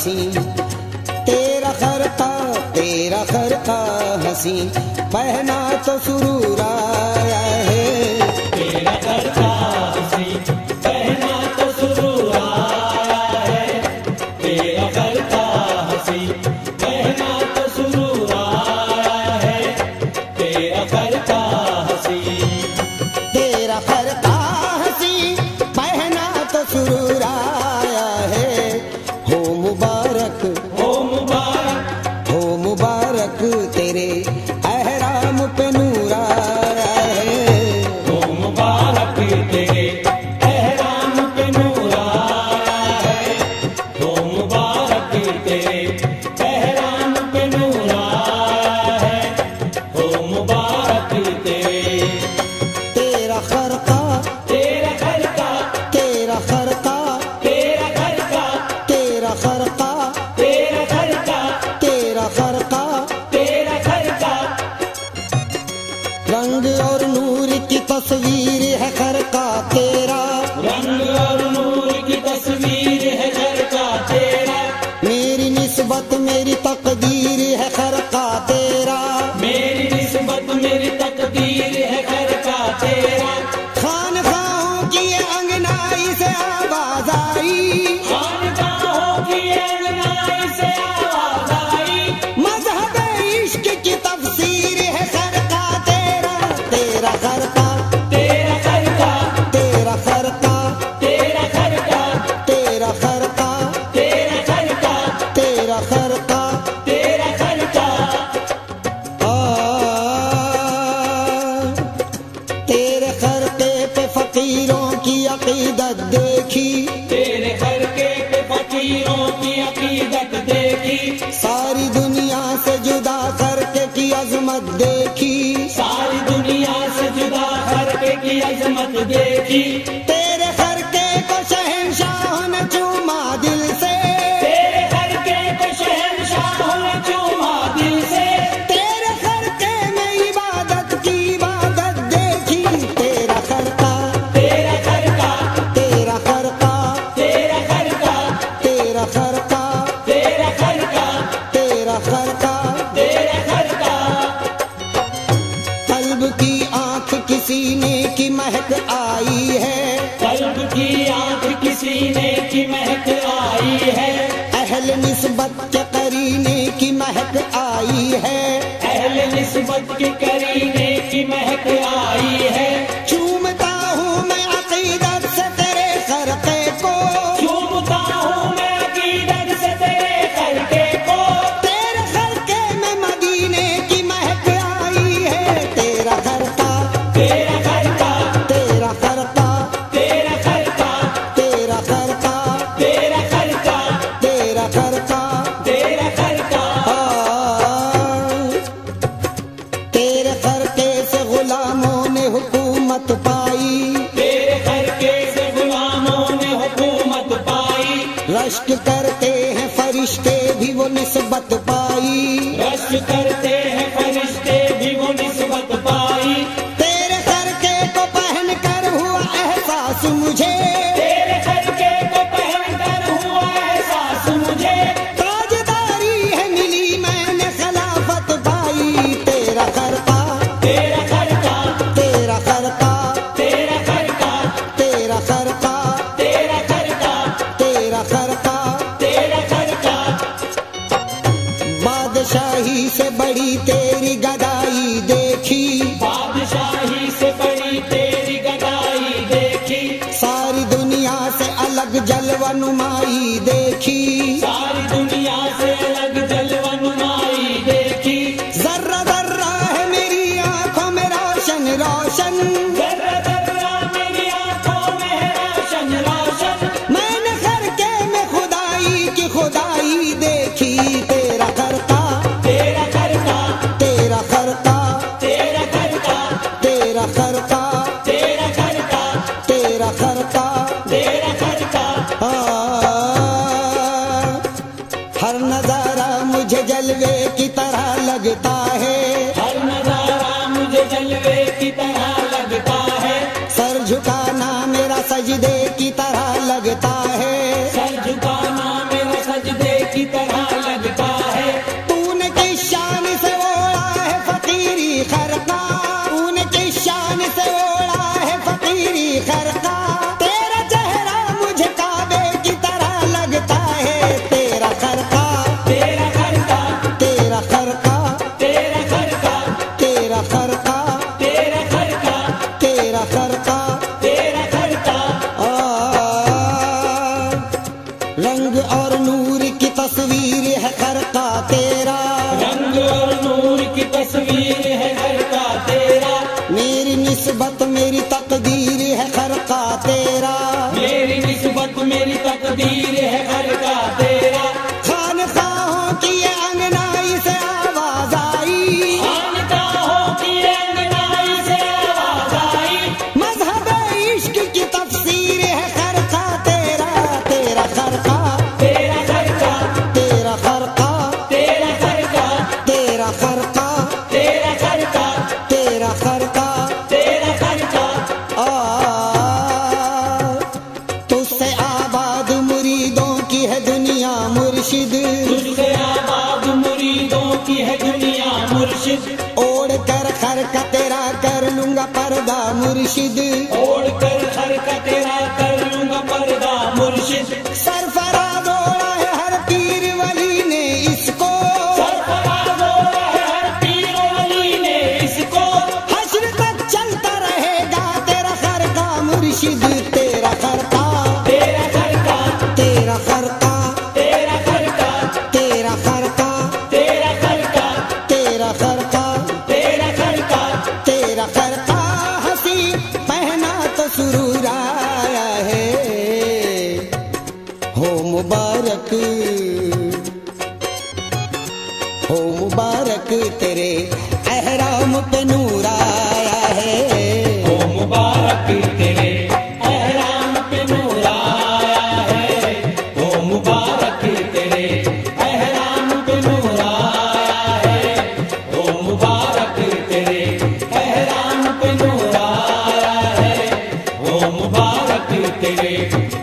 हसी, तेरा खरका हसी, पहना तो सुरूर आया है। तेरा खरका हसी, पहना तो सुरूर आया है। तेरा खरका हसी, पहना तो सुरूर आया है। तेरा खरका हसी, तेरा खरका हसी, पहना तो सुरूर आया है। हो मुबारक, हो मुबारक, हो मुबारक, तेरे अहराम पे नूर आया है। हो मुबारक, तेरे एहराम पे नूर आया है। हो मुबारक, तेरे एहराम पे नूर आया है। हो मुबारक, तेरा खरका, तेरा खरका, तेरा खरका, तेरा खरका, तेरा खरका, तेरा खरका, तेरा खरका, तेरा खरका। रंग और नूर की तस्वीर है खरका तेरा। रंग और नूर की तस्वीर है खरका तेरा। मेरी निस्बत मेरी तकदीर है खरका तेरा। मेरी निस्बत मेरी तकदीर है खरका तेरा। खानखाहों की ये अंगनाई से आवाज आई, खानकाहों की अंगनाई से आवाज आई। मजहब इश्क की तफसीर है खरका तेरा। तेरा खरका, तेरा खरका, तेरा खरका, तेरा खरका, तेरा खरका, तेरा खरका, तेरा खरका। तेरा खरका। तेरे खरके पे फकीरों की अकीदत देखी, तेरे खरके पे फकीरों की अकीदत देखी। सारी दुनिया से जुदा करके की अजमत देखी। सारी दुनिया से जुदा करके की अजमत देखी। तेरे खरके को शहंशाह ने चूमा दिल से, तेरे खरके को शहंशाह ने चूमा दिल से। तेरे खरके में इबादत की इबादत देखी। तेरा खरका, तेरा खरका, तेरा खरका, तेरा खरका, तेरा खरका, तेरा खरका, तेरा खरका। तेरा खरका। कल्ब की आंख किसी ने की महक आई है, कल्ब की आंख किसी ने की महक आई है। अहल निस्बत के करीने की महक आई है। अहले निस्बत के करीने की महक आई है। चूमता हूँ मैं अकीदत से तेरे खरके को, चूमता हूँ मैं अकीदत से तेरे खरके को। तेरे खरके में मदीने की महक आई है। तेरा खरका, तेरा खरका, तेरा खरका, तेरा खरका, तेरा खरका, तेरा खरका, तेरा खरका। तेरा खरका। तेरे खरके से गुलामों ने हुकूमत पाई, तेरे खरके से गुलामों ने हुकूमत पाई। रश्क करते हैं फरिश्ते भी वो निस्बत पाई। रश करते हैं फरिश्ते भी वो निस्बत पाई। तेरे खरके को पहन कर हुआ एहसास मुझे, तेरे खरके को पहन कर हुआ एहसास मुझे। ताजदारी है मिली मैंने खिलाफत पाई। तेरा खरका, तेरा खरका, तेरा खरका, तेरा खरका, तेरा खरका, तेरा खरका, तेरा खरका। तेरा खरका। बादशाही से बड़ी तेरी गदाई देखी, बादशाही से बड़ी तेरी गदाई देखी। सारी दुनिया से अलग जलवा नुमाई देखी। सारी दुनिया से अलग जलवा नुमाई देखी। जर्रा जर्रा है मेरी आंखों में रोशन रोशन, जर्रा जर्रा मेरी आंखों में है रोशन रोशन। मैंने खरके में खुदाई की खुदाई देखी। तेरा खरका, तेरा खरका, तेरा खरका, तेरा खरका, तेरा खरका, तेरा खरका, तेरा खरका। तेरा खरका। हर नजारा मुझे जलवे की तरह लगता है, हर नजारा मुझे जलवे की तरह लगता है। सर झुकाना मेरा सजदे की तरह लगता है। सर झुकाना मेरा सजदे की मुर्शिद, ओढ़ कर हर का तेरा कर लूंगा पर्दा मुर्शिद। सरफराज ओढ़ा है हर पीर वली ने इसको, सरफराज ओढ़ा है हर पीर वली ने इसको। हश्र तक चलता रहेगा तेरा खरका मुर्शिद, तेरा खरका, तेरा खरका, तेरा खरका, तेरा खरका, तेरा खरका, तेरा खरका, तेरा खरका, तेरा खरका। तेरा खरका हंसी पहना तो सुरूर आया है। हो मुबारक, हो मुबारक तेरे एहराम पे नूर आया है। ओ मुबारक तेरे एहराम पे नूर आया है। ओ मुबारक तेरे एहराम पे नूर आया है। ओ मुबारक तेरे एहराम पे नूर आया है। ओ मुबारक तेरे